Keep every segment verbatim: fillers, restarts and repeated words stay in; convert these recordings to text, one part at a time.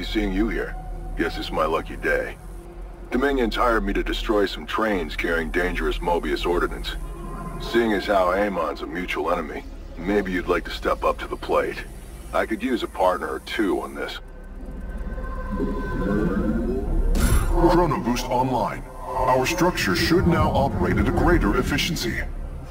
seeing you here. Guess it's my lucky day. Dominion's hired me to destroy some trains carrying dangerous Mobius ordnance. Seeing as how Amon's a mutual enemy, maybe you'd like to step up to the plate. I could use a partner or two on this. Chrono Boost online. Our structure should now operate at a greater efficiency.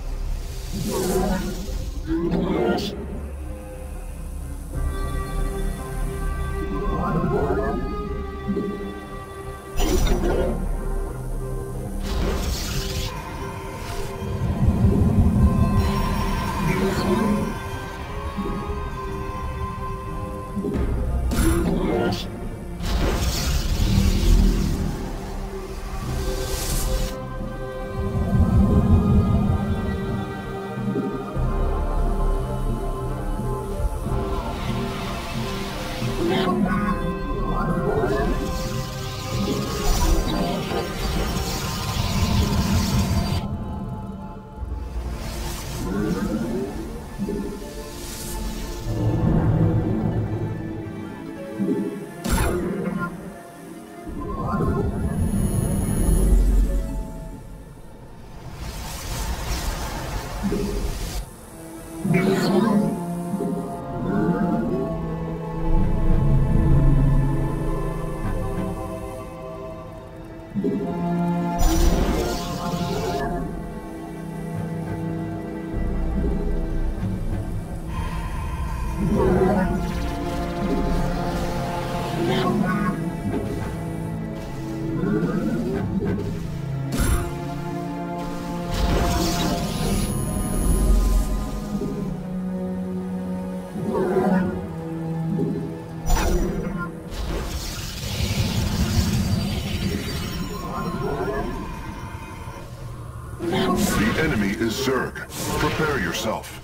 The enemy is Zerg. Prepare yourself.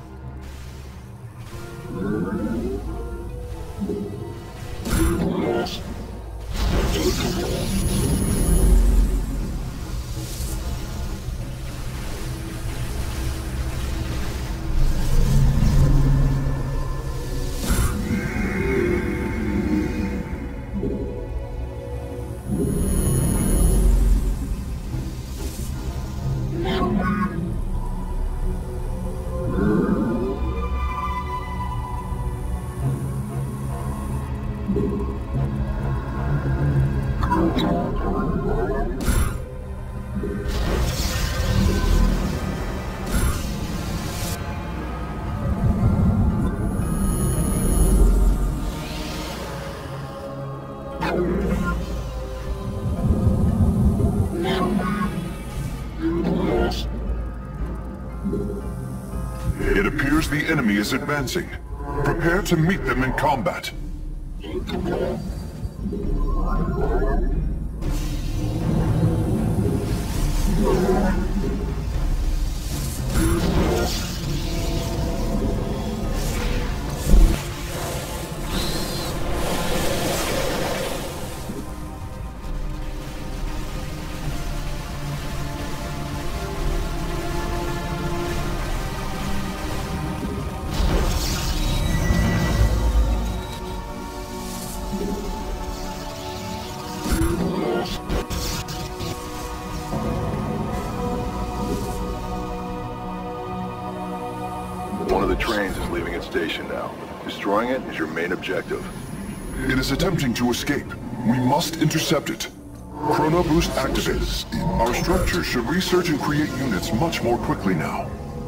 It appears the enemy is advancing. Prepare to meet them in combat. One of the trains is leaving its station now. Destroying it is your main objective. It is attempting to escape. We must intercept it. Chrono Boost activated. Our structure should research and create units much more quickly now.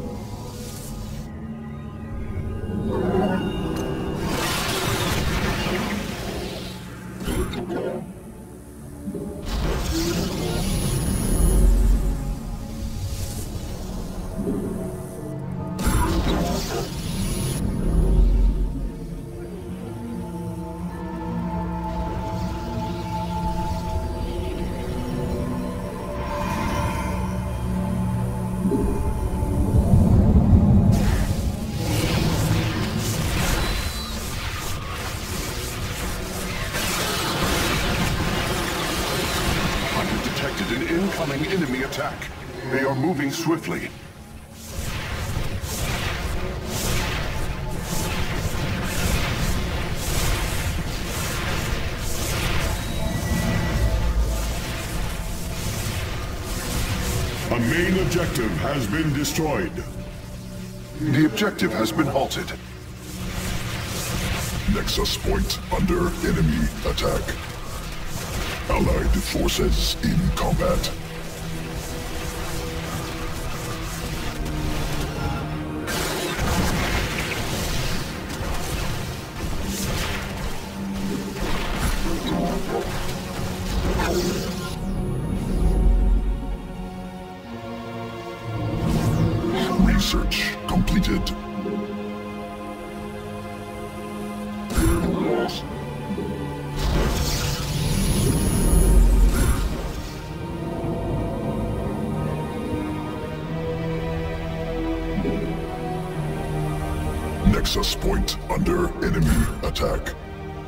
Incoming enemy attack. They are moving swiftly. A main objective has been destroyed. The objective has been halted. Nexus point under enemy attack. Allied forces in combat. Research completed. Nexus point under enemy attack.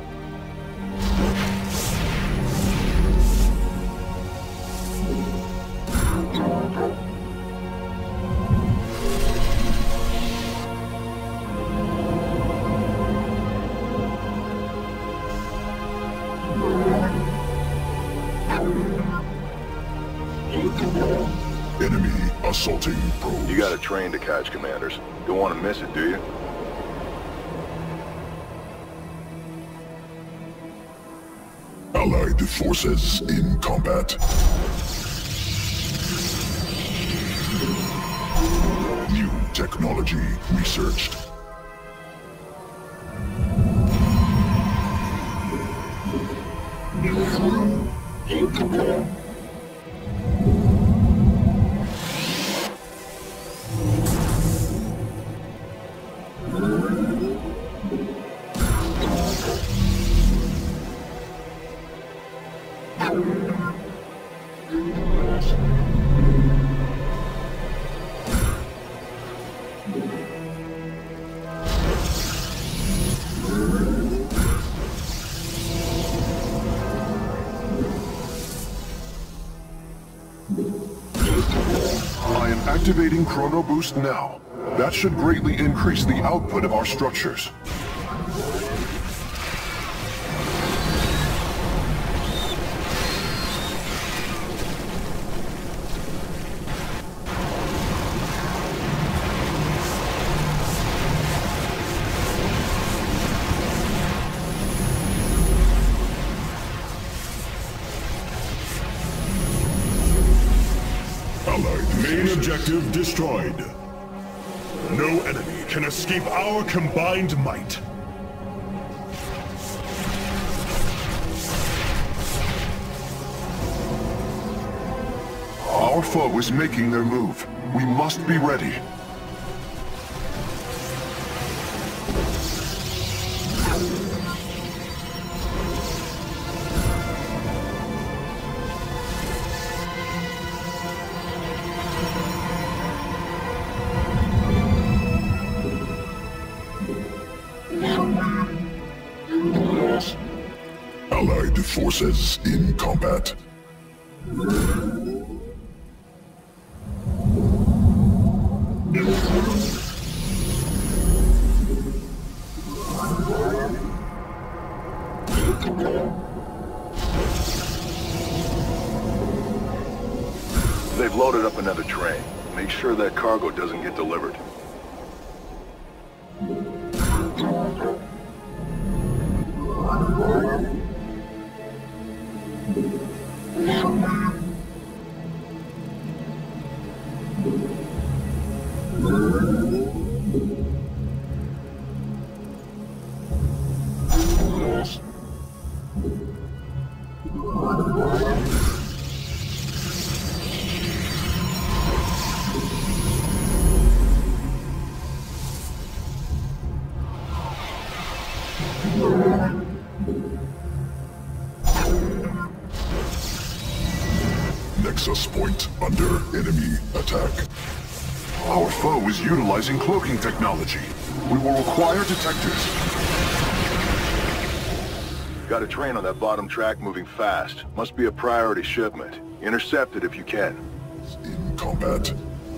Enemy assaulting probes. You got a train to catch, Commanders. Don't want to miss it, do you? Allied forces in combat. New technology researched. I am activating Chrono Boost now. That should greatly increase the output of our structures. Main objective destroyed. No enemy can escape our combined might. Our foe is making their move. We must be ready. Allied forces in combat. They've loaded up another train. Make sure that cargo doesn't get delivered. Nexus point under enemy attack. Our foe is utilizing cloaking technology. We will require detectors. Got a train on that bottom track moving fast. Must be a priority shipment. Intercept it if you can. In combat.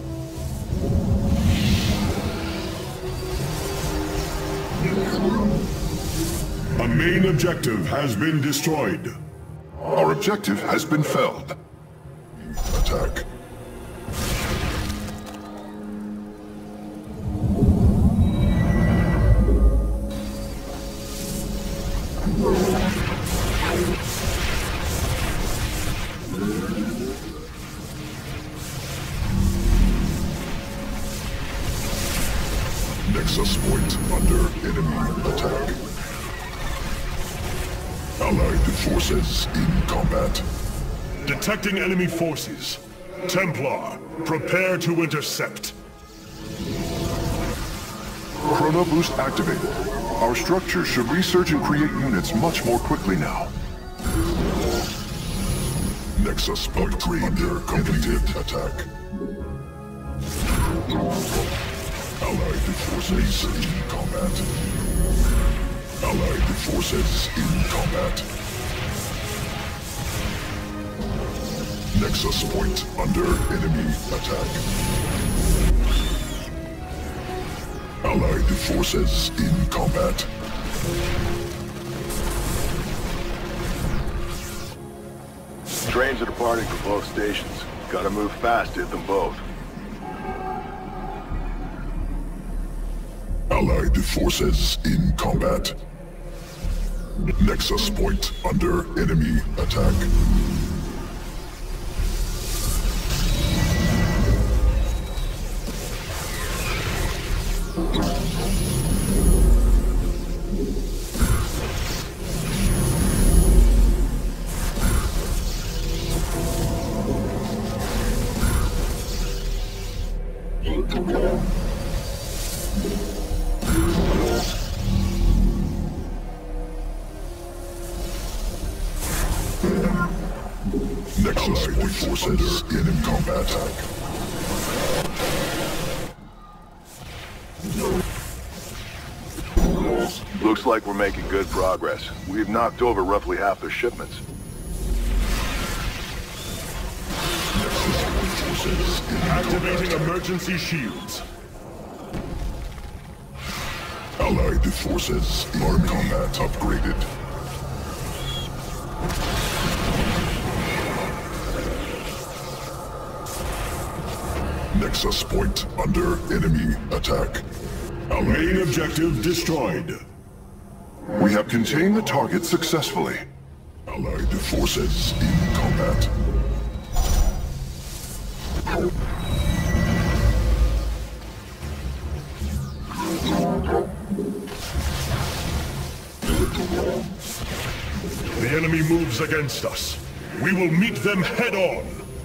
A main objective has been destroyed. Our objective has been felled. Attack. Nexus point under enemy attack. Allied forces in combat. Detecting enemy forces. Templar, prepare to intercept. Chrono boost activated. Our structure should research and create units much more quickly now. Nexus point under completed attack. Allied forces in combat. Allied forces in combat. Nexus point under enemy attack. Allied forces in combat. Trains are departing for both stations. Gotta move fast to hit them both. Allied forces in combat. Nexus point under enemy attack. Nexus point forces in combat. Looks like we're making good progress. We've knocked over roughly half their shipments. Nexus point forces in Activating combat. emergency shields. Allied forces in combat upgraded. Nexus point under enemy attack. Main objective destroyed. We have contained the target successfully. Allied forces in combat. The enemy moves against us. We will meet them head on.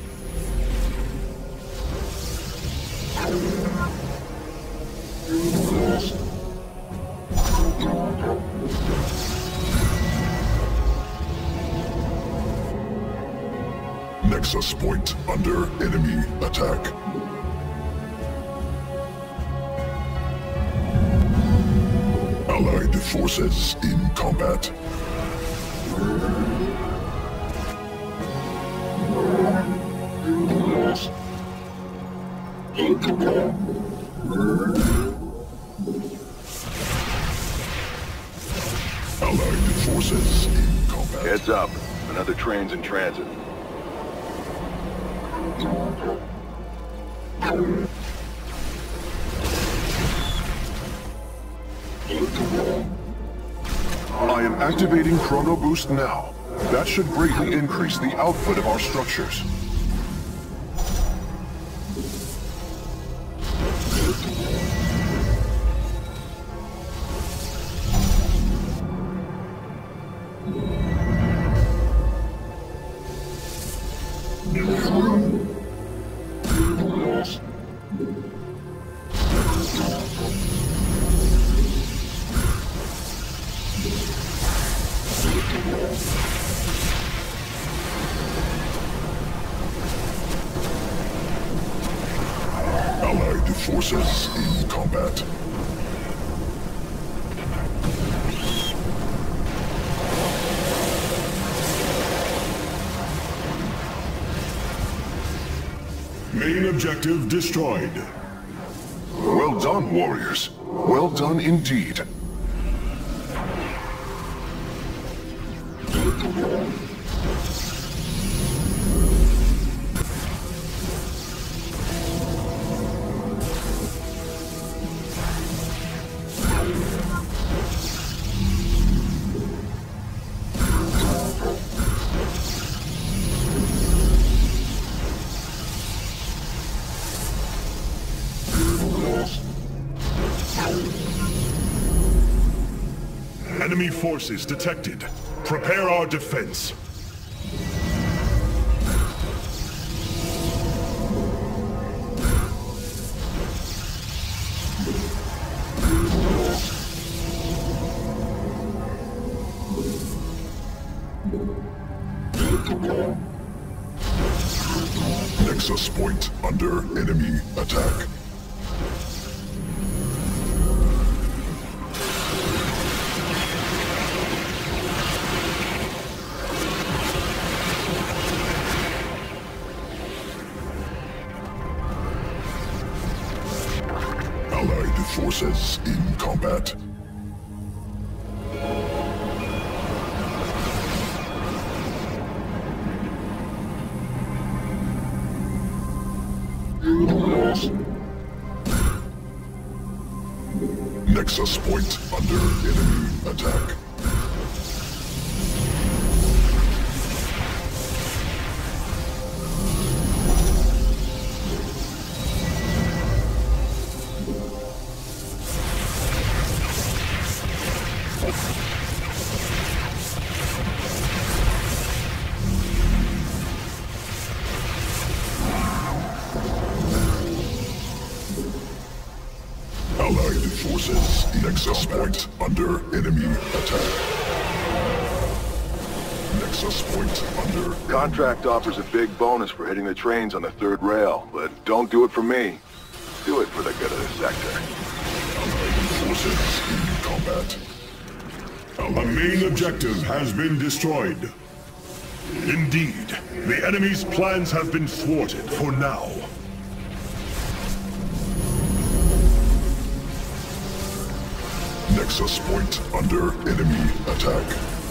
Nexus point under enemy attack. Allied forces in combat. Allied forces in combat. Heads up. Another train's in transit. I am activating Chrono Boost now. That should greatly increase the output of our structures. Allied forces in combat. Main objective destroyed. Well done, warriors. Well done indeed. Enemy forces detected. Prepare our defense. Nexus point under enemy attack. Allied forces in combat. Nexus point under enemy attack. Allied forces Nexus point under enemy attack. Nexus point under... Contract offers a big bonus for hitting the trains on the third rail, but don't do it for me. Do it for the good of the sector. Allied forces in combat. A main objective has been destroyed. Indeed, the enemy's plans have been thwarted for now. Nexus point under enemy attack.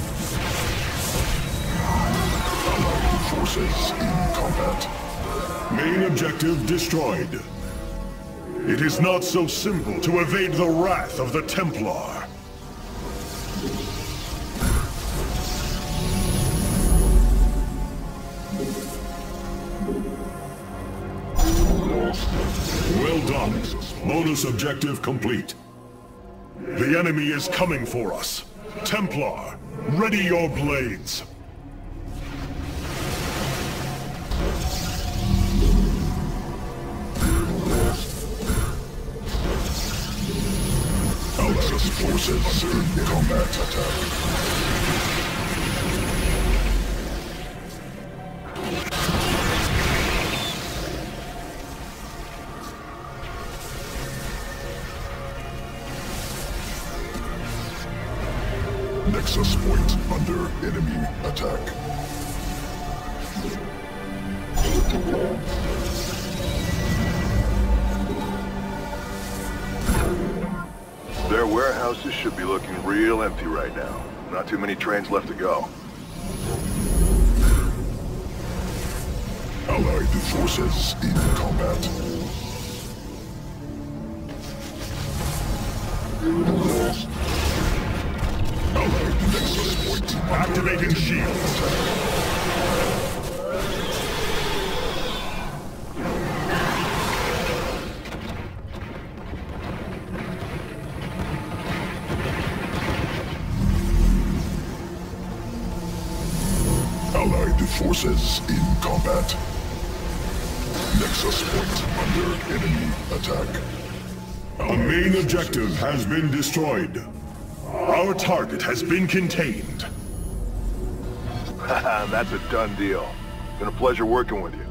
Allied forces in combat. Main objective destroyed. It is not so simple to evade the wrath of the Templar. Well done. Bonus objective complete. The enemy is coming for us. Templar, ready your blades. Allied forces in combat attack. Nexus point under enemy attack. Their warehouses should be looking real empty right now. Not too many trains left to go. Allied forces in combat. Allied Nexus point Activating shield. Allied forces in combat. Nexus point under enemy attack. A main objective has been destroyed. Our target has been contained. Haha, that's a done deal. Been a pleasure working with you.